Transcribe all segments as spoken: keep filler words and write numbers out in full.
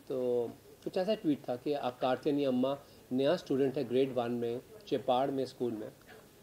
तो कुछ ऐसा ट्वीट था कि आप कार्तियानी अम्मा नया स्टूडेंट है ग्रेड वन में चेपाड़ में स्कूल में,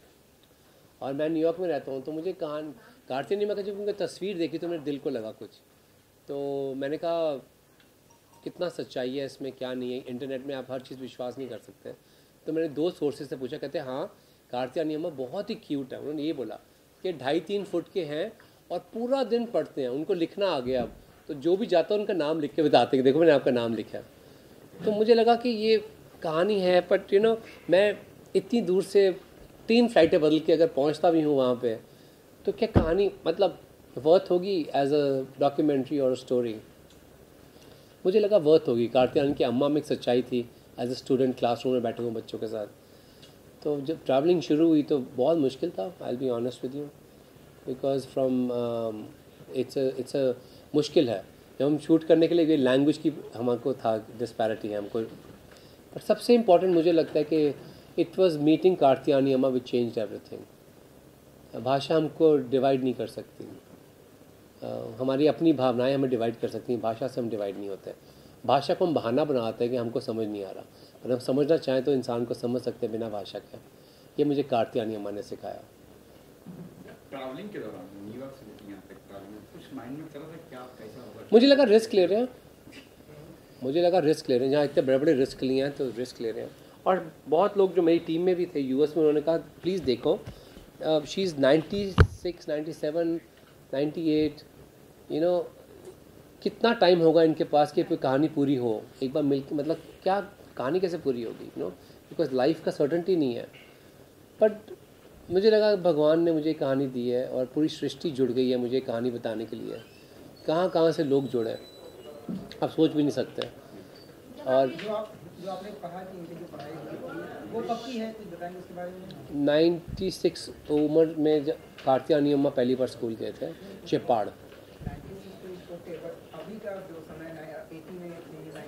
और मैं न्यूयॉर्क में रहता हूँ, तो मुझे कहान कार्तियानी अम्मा का जब उनकी तस्वीर देखी तो मेरे दिल को लगा कुछ। तो मैंने कहा कितना सच्चाई है इसमें, क्या नहीं है, इंटरनेट में आप हर चीज़ विश्वास नहीं कर सकते। तो मैंने दो सोर्सेज से पूछा, कहते हैं हाँ कार्तियानी अम्मा बहुत ही क्यूट है। उन्होंने ये बोला कि ढाई तीन फुट के हैं और पूरा दिन पढ़ते हैं, उनको लिखना आ गया अब, तो जो भी जाता है उनका नाम लिख के बताते हैं कि देखो मैंने आपका नाम लिखा है। तो मुझे लगा कि ये कहानी है, बट यू नो मैं इतनी दूर से तीन फ्लाइटें बदल के अगर पहुंचता भी हूँ वहाँ पे, तो क्या कहानी मतलब वर्थ होगी एज अ डॉक्यूमेंट्री और स्टोरी? मुझे लगा वर्थ होगी। कार्तियानी की अम्मा में एक सच्चाई थी एज अ स्टूडेंट क्लासरूम में बैठे हुए बच्चों के साथ। तो जब ट्रैवलिंग शुरू हुई तो बहुत मुश्किल था, I will be honest with you, because from it's it's a मुश्किल है। जब हम शूट करने के लिए ये लैंग्वेज की हमको था डिस्पैरिटी है हमको, पर सबसे इम्पॉर्टेंट मुझे लगता है कि इट वॉज मीटिंग कार्तियानी अम्मा विच चेंज्ड एवरीथिंग। भाषा हमको डिवाइड नहीं कर सकती, uh, हमारी अपनी भावनाएं हमें डिवाइड कर सकती हैं, भाषा से हम डिवाइड नहीं होते। भाषा को हम बहाना बनाते हैं कि हमको समझ नहीं आ रहा, पर हम समझना चाहें तो इंसान को समझ सकते हैं बिना भाषा के। ये मुझे कार्तियानी अम्मा ने सिखाया। ट्रैवलिंग के दौरान न्यूयॉर्क से यहाँ तक ट्रैवलिंग कुछ माइंड में चला था क्या कैसा होगा? मुझे लगा रिस्क ले रहे हैं, मुझे लगा रिस्क ले रहे हैं, जहाँ इतने बड़े बड़े रिस्क लिए हैं तो रिस्क ले रहे हैं। और बहुत लोग जो मेरी टीम में भी थे यूएस में, उन्होंने कहा प्लीज़ देखो, she is ninety six ninety seven ninety eight, you know कितना टाइम होगा इनके पास कि कोई कहानी पूरी हो एक बार मिल के, मतलब क्या कहानी कैसे पूरी होगी, यू नो, बिकॉज लाइफ का सर्टेनिटी नहीं है। बट मुझे लगा भगवान ने मुझे कहानी दी है और पूरी सृष्टि जुड़ गई है मुझे कहानी बताने के लिए। कहाँ कहाँ से लोग जुड़े आप सोच भी नहीं सकते। और जो आप जो आपने कहा कि इनकी जो पढ़ाई हुई वो कब की है, कुछ बताएंगे उसके बारे में? नाइन्टी सिक्स उम्र में जब कार्तियानी अम्मा पहली बार स्कूल गए थे चेपाड़। अभी का जो समय है एटी में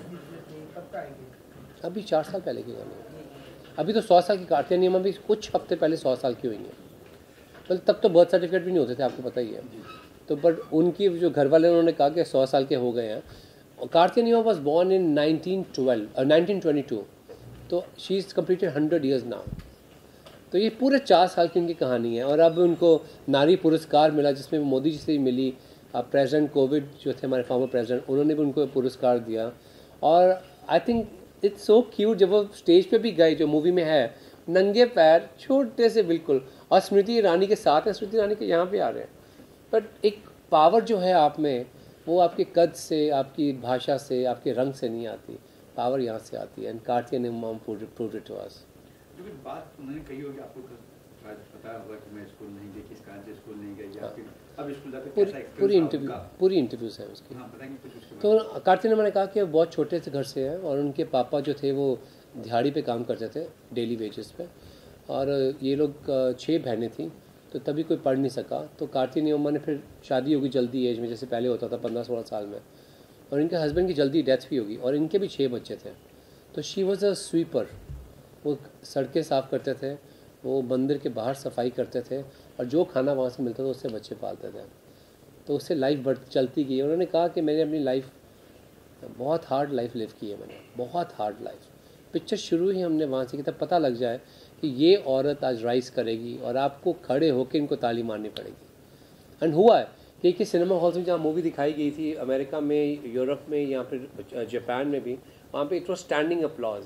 कब का आएगी? अभी चार साल पहले की गानी, अभी तो सौ साल की कार्तियानी अम्मा भी कुछ हफ्ते पहले सौ साल की हुई हैं। मतलब तब तो बर्थ सर्टिफिकेट भी नहीं होते थे, आपको पता ही है। तो बट उनकी जो घर वाले उन्होंने कहा कि सौ साल के हो गए हैं। और Karthiyani Amma was born in nineteen twelve nineteen twenty two, तो she is completed hundred years now. तो ये पूरे चार साल की उनकी कहानी है। और अब उनको नारी पुरस्कार मिला जिसमें मोदी जी से भी मिली, प्रेसिडेंट कोविड जो थे हमारे फॉर्मर प्रेसिडेंट, उन्होंने भी उनको पुरस्कार दिया। और I think it's so cute, जब वो स्टेज पे भी गए जो मूवी में है, नंगे पैर छोटे से बिल्कुल, और स्मृति ईरानी के साथ है, स्मृति ईरानी के यहाँ पे आ रहे हैं। बट एक पावर जो है आप में, वो आपके कद से, आपकी भाषा से, आपके रंग से नहीं आती, पावर यहाँ से आती है। एंड कार्तियानी अम्मा प्रूव्ड इट टू अस। जो भी बात उन्होंने कही होगी आपको शायद पता होगा कि मैं स्कूल नहीं गई, किस कारण से स्कूल नहीं गई, या फिर अब स्कूल जाकर पूरी कैसा पूरी एक्सपीरियंस इंटरव्यू आपका? पूरी इंटरव्यूज़ हैं उसकी। हाँ बताएंगे कुछ उसके बारे तो कार्तियानी अम्मा ने कहा कि वो बहुत छोटे से घर से हैं और उनके पापा जो थे वो दिहाड़ी पे काम करते थे, डेली वेजेस पे। और ये लोग छः बहनें थीं, तो तभी कोई पढ़ नहीं सका। तो कार्तियानी अम्मा ने फिर शादी होगी जल्दी एज में, जैसे पहले होता था पंद्रह सोलह साल में, और इनके हस्बैंड की जल्दी डेथ भी होगी, और इनके भी छः बच्चे थे। तो शी वॉज अ स्वीपर, वो सड़कें साफ़ करते थे, वो मंदिर के बाहर सफाई करते थे, और जो खाना वहाँ से मिलता था उससे बच्चे पालते थे। तो उससे लाइफ बढ़ चलती गई। उन्होंने कहा कि मैंने अपनी लाइफ बहुत हार्ड लाइफ लिव की है, मैंने बहुत हार्ड लाइफ। पिक्चर शुरू ही हमने वहाँ से की, तब पता लग जाए कि ये औरत आज राइज करेगी और आपको खड़े होकर इनको ताली मारनी पड़ेगी। एंड हुआ है कि कि सिनेमा हॉल्स में जहाँ मूवी दिखाई गई थी, अमेरिका में, यूरोप में, यहाँ पे जापान में भी, वहाँ पे इट वॉज स्टैंडिंग अपलॉज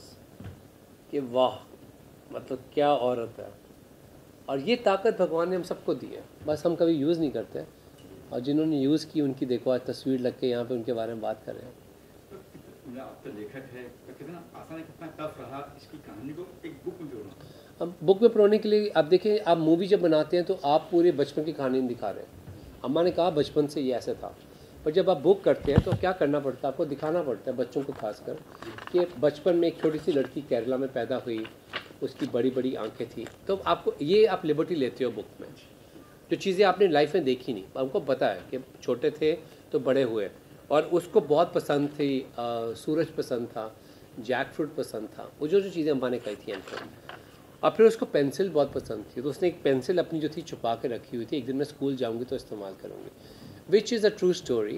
कि वाह, मतलब क्या औरत है। और ये ताकत भगवान ने हम सबको दी है, बस हम कभी यूज़ नहीं करते। और जिन्होंने यूज़ की उनकी देखो आज तस्वीर लग के यहाँ पे उनके बारे में बात कर रहे हैं। में। आप तो लेखक है, तो कितना आसान है, कितना टफ रहा इसकी कहानी को एक बुक में जोड़ना? अब बुक में पढ़ने के लिए आप देखें, आप मूवी जब बनाते हैं तो आप पूरे बचपन की कहानी दिखा रहे हैं। अम्मा ने कहा बचपन से ये ऐसे था, पर जब आप बुक करते हैं तो क्या करना पड़ता है, आपको दिखाना पड़ता है बच्चों को खासकर कि बचपन में एक छोटी सी लड़की केरला में पैदा हुई, उसकी बड़ी बड़ी आंखें थी। तो आपको ये आप लिबर्टी लेते हो बुक में, जो चीज़ें आपने लाइफ में देखी नहीं, आपको पता है कि छोटे थे तो बड़े हुए। और उसको बहुत पसंद थी, आ, सूरज पसंद था, जैक फ्रूट पसंद था, वो जो जो चीज़ें अम्मा ने कही थी एंड और फिर उसको पेंसिल बहुत पसंद थी, तो उसने एक पेंसिल अपनी जो थी छुपा के रखी हुई थी, एक दिन मैं स्कूल जाऊंगी तो इस्तेमाल करूंगी, which is a true story.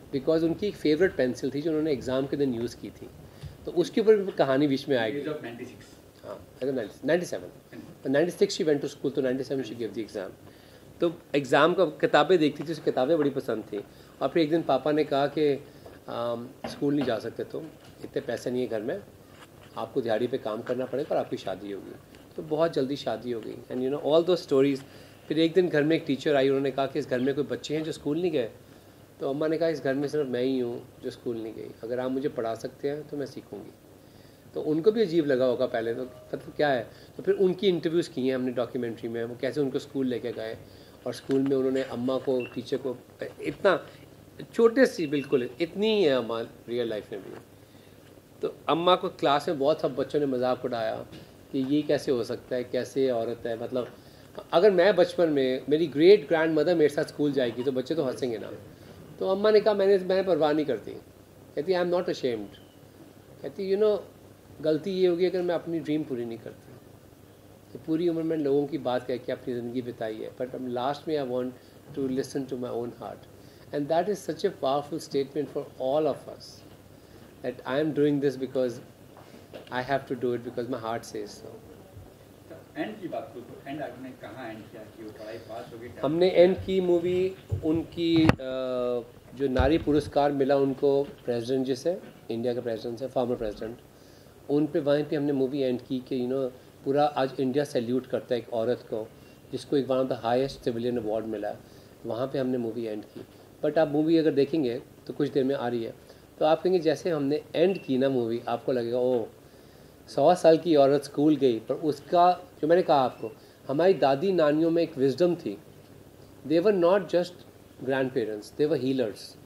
Because उनकी एक फेवरेट पेंसिल थी जो उन्होंने एग्ज़ाम के दिन यूज़ की थी, तो उसके ऊपर भी कहानी बीच में आएगी। एज ऑफ नाइंटी सिक्स हाँ, ninety seven ninety six she went to school, तो ninety seven she give the exam. तो एग्ज़ाम का किताबें देखती थी, उसे किताबें बड़ी पसंद थी। और फिर एक दिन पापा ने कहा कि स्कूल नहीं जा सकते तुम, इतने पैसे नहीं है घर में, आपको दिहाड़ी पे काम करना पड़ेगा और आपकी शादी होगी। तो बहुत जल्दी शादी हो गई and you know all those stories. फिर एक दिन घर में एक टीचर आई, उन्होंने कहा कि इस घर में कोई बच्चे हैं जो स्कूल नहीं गए। तो अम्मा ने कहा इस घर में सिर्फ मैं ही हूँ जो स्कूल नहीं गई, अगर आप मुझे पढ़ा सकते हैं तो मैं सीखूँगी। तो उनको भी अजीब लगा होगा पहले, तो मतलब क्या है। तो फिर उनकी इंटरव्यूज़ की हैं हमने डॉक्यूमेंट्री में, वो कैसे उनको स्कूल लेके गए और स्कूल में उन्होंने अम्मा को, टीचर को, इतना छोटे सी बिल्कुल इतनी ही है अम्मा रियल लाइफ में भी। तो अम्मा को क्लास में बहुत सब बच्चों ने मजाक उड़ाया कि ये कैसे हो सकता है, कैसे औरत है, मतलब अगर मैं बचपन में, मेरी ग्रेट ग्रैंड मदर मेरे साथ स्कूल जाएगी तो बच्चे तो हंसेंगे ना। तो अम्मा ने कहा मैंने मैंने परवाह नहीं करती, कहती आई एम नॉट अशेम्ड, कहती यू नो गलती ये होगी अगर मैं अपनी ड्रीम पूरी नहीं करती। तो पूरी उम्र में लोगों की बात कह के अपनी ज़िंदगी बिताई है, बट लास्ट में I want to listen to my own heart and that is such a powerful statement for all of us that I am doing this because I have to do it because my heart says so. And की बात करूँ तो and आपने कहाँ and किया कि वो पढ़ाई पास हो गई? हमने एंड की मूवी उनकी जो नारी पुरस्कार मिला उनको प्रेसिडेंट जिसे इंडिया के प्रेसिडेंट से, फॉर्मर प्रेसिडेंट, उन पे वहीं पे हमने मूवी एंड की कि यू नो पूरा आज इंडिया सैल्यूट करता है एक औरत को जिसको एक one of the highest civilian award मिला है, वहाँ पे हमने मूवी एंड की। बट आप मूवी अगर देखेंगे तो कुछ देर में आ रही है, तो आप कहेंगे जैसे हमने एंड की ना मूवी, आपको लगेगा ओ सौ साल की औरत स्कूल गई, पर उसका जो मैंने कहा आपको, हमारी दादी नानियों में एक विजडम थी। They were not just grand parents, they were healers.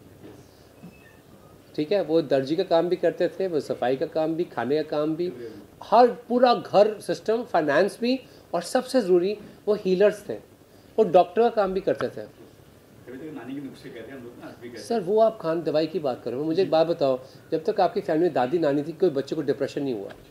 ठीक है, वो दर्जी का काम भी करते थे, वो सफाई का काम भी, खाने का काम भी, हर पूरा घर सिस्टम, फाइनेंस भी, और सबसे ज़रूरी वो हीलर्स थे, वो डॉक्टर का काम भी करते थे। नानी के नुस्खे कहते हैं हम लोग ना, आज भी कहते हैं। सर वो आप खान दवाई की बात करो, मुझे एक बात बताओ, जब तक आपकी फैमिली में दादी नानी थी कोई बच्चे को डिप्रेशन नहीं हुआ।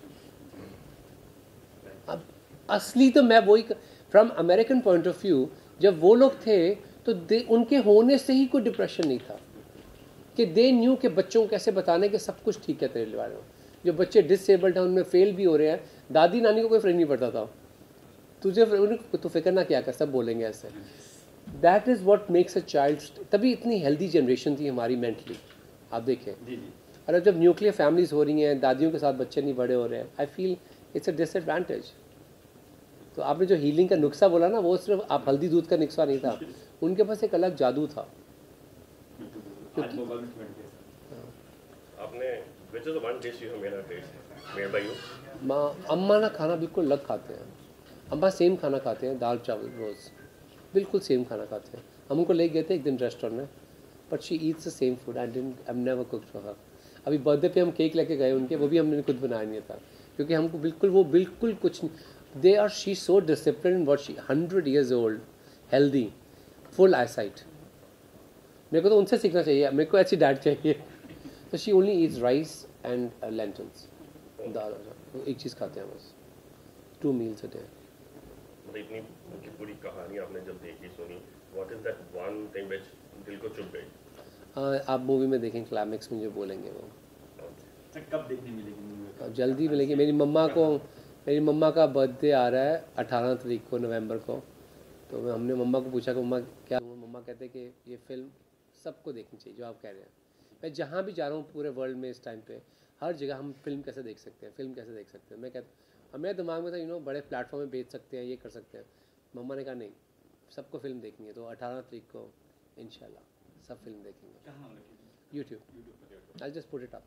अब असली तो मैं वही from American point of view, जब वो लोग थे तो दे उनके होने से ही कोई डिप्रेशन नहीं था, कि दे न्यू के बच्चों को कैसे बताने कि सब कुछ ठीक है तेरे बारे में। जो बच्चे डिसेबल्ड हैं उनमें फेल भी हो रहे हैं, दादी नानी को कोई फर्क नहीं पड़ता था, तुझे तो फिक्र ना क्या कर, सब बोलेंगे ऐसे। That is what makes a child, तभी इतनी हेल्दी जनरेशन थी हमारी मेंटली, आप देखें। और अब जब न्यूक्लियर फैमिलीज हो रही हैं, दादियों के साथ बच्चे नहीं बड़े हो रहे हैं, I feel it's a disadvantage. तो आपने जो हीलिंग का नुस्खा बोला ना, वो सिर्फ आप हल्दी दूध का नुस्खा नहीं था, उनके पास एक अलग जादू था। आपने which is the one dish you have made a taste made by you? माँ अम्मा ना खाना बिल्कुल अलग खाते हैं, अम्मा सेम खाना खाते हैं, दाल चावल रोज़ बिल्कुल सेम खाना खाते हैं। हम उनको ले गए थे एक दिन रेस्टोरेंट में, but she eats the same food, I didn't I never cooked for her. अभी बर्थडे पे हम केक लेके गए उनके, वो भी हमने खुद बनाया नहीं था, क्योंकि हमको बिल्कुल वो बिल्कुल कुछ नहीं। They are she so discipline, what she hundred years old, healthy, full eyesight. मेरे को तो उनसे सीखना चाहिए, मेरे को ऐसी डाइट चाहिए। तो she only eats rice and lentils, दाल, एक चीज़ खाते हैं बस, टू मील्स अ डे। मतलब इतनी उनकी पूरी कहानी आपने जब देखी सुनी, what is that one thing which दिल को चुभ गई? आप मूवी में देखें, क्लाइमेक्स में जो बोलेंगे वो। कब देखने मिलेगी मूवी? जल्दी मिलेगी। मेरी मम्मा को, मेरी मम्मा का बर्थडे आ रहा है अठारह तारीख को नवंबर को, तो हमने मम्मा को पूछा कि मम्मा क्या, मम्मा कहते हैं कि ये फिल्म सबको देखनी चाहिए जो आप कह रहे हैं। मैं जहाँ भी जा रहा हूँ पूरे वर्ल्ड में इस टाइम पे, हर जगह हम फिल्म कैसे देख सकते हैं, फिल्म कैसे देख सकते हैं। मैं कहता, और मेरे दिमाग में था यू नो बड़े प्लेटफॉर्म में बेच सकते हैं, ये कर सकते हैं। मम्मा ने कहा नहीं, सबको फिल्म देखनी है, तो अठारह तारीख को इंशाल्लाह सब फिल्म देखेंगे। कहाँ? YouTube, I just put it up.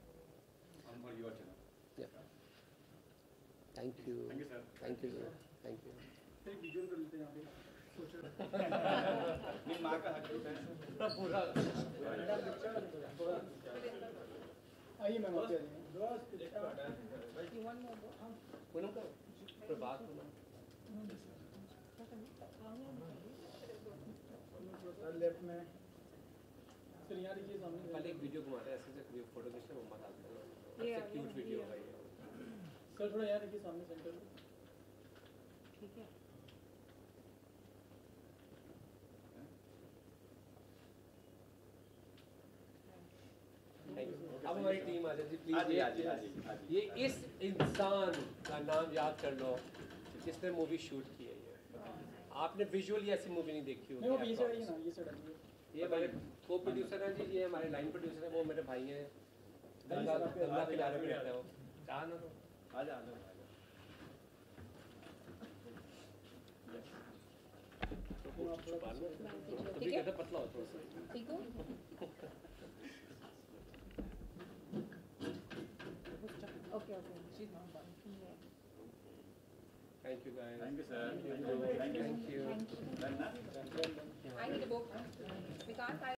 Thank you, Thank you, sir. Thank you, thank you. Video कर लेते हैं यहाँ पे, सोचो। मेरी माँ का हक है पूरा। आइए मैम, आप लेफ्ट में सर, यहाँ देखिए सामने पहले एक वीडियो घुमाते हैं ऐसे से, फोटो खींचते हैं, मम्मा डालते हैं, सबसे क्यूट वीडियो है ये। सर थोड़ा यहाँ देखिए सामने सेंटर में। ठीक है। महाजन जी हाँ जी, प्लीज, हाँ जी, हाँ जी, हाँ जी। ये इस इंसान का नाम याद कर लो जिसने मूवी शूट की है। ये आपने विजुअली ऐसी मूवी नहीं देखी नहीं वो होगी। ये साइड है ना, ये साइड है। ये हमारे को प्रोड्यूसर हैं जी, ये हमारे लाइन प्रोड्यूसर हैं, वो मेरे भाई हैं। गंगा गंगा किनारे पे रहता है वो। कहाँ ना तो आ जा, आ जा, आ जा। तो भी कहते पतला हो थोड़ा सा। ठीक हो? Okay okay. Thank you guys. Thank you, sir. Thank you. Thank you. Thank you. Done, na? I need a book. We can't